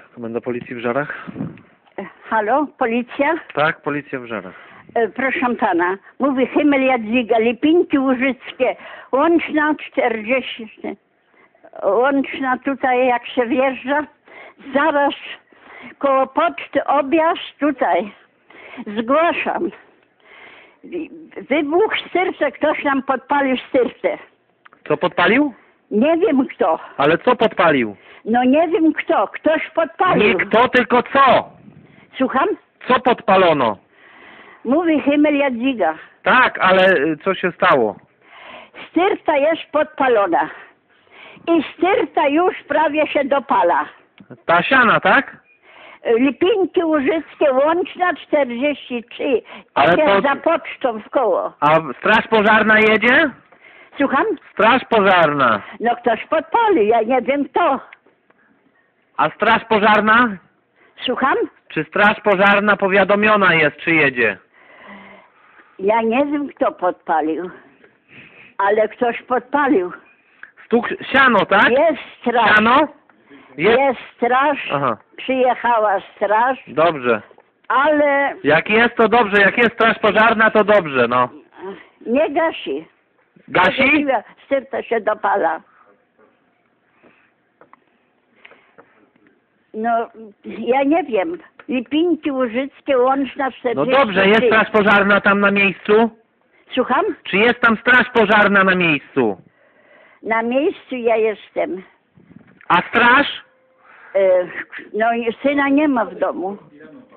Komenda Policji w Żarach? Halo, policja? Tak, Policja w Żarach. Proszę pana, mówi Himmel Jadwiga, Lipinki Łużyckie, łączna 40, łączna tutaj jak się wjeżdża, zaraz koło poczty objazd tutaj, zgłaszam. Wybuch styrce, ktoś nam podpalił styrce. Co podpalił? Nie wiem kto. Ale co podpalił? No nie wiem kto, ktoś podpalił. Nie kto, tylko co? Słucham? Co podpalono? Mówi Himmel Jadwiga. Tak, ale co się stało? Styrta jest podpalona. I styrta już prawie się dopala. Ta siana, tak? Lipinki Łużyckie, łączna 43. Ale Tak jak to- za pocztą w koło. A straż pożarna jedzie? Słucham? Straż pożarna. No ktoś podpalił, ja nie wiem kto. A straż pożarna? Słucham? Czy straż pożarna powiadomiona jest, czy jedzie? Ja nie wiem kto podpalił. Ale ktoś podpalił. Siano, tak? Jest straż. Siano? Jest straż. Aha, Przyjechała straż. dobrze. Ale Jak jest, to dobrze. Jak jest straż pożarna, to dobrze, no. nie gasi. Gasi? Styrta się dopala. No, ja nie wiem. Lipinki Łużyckie, łączna 43. No dobrze, jest straż pożarna tam na miejscu? Słucham? Czy jest tam straż pożarna na miejscu? Na miejscu ja jestem. A straż? No i syna nie ma w domu.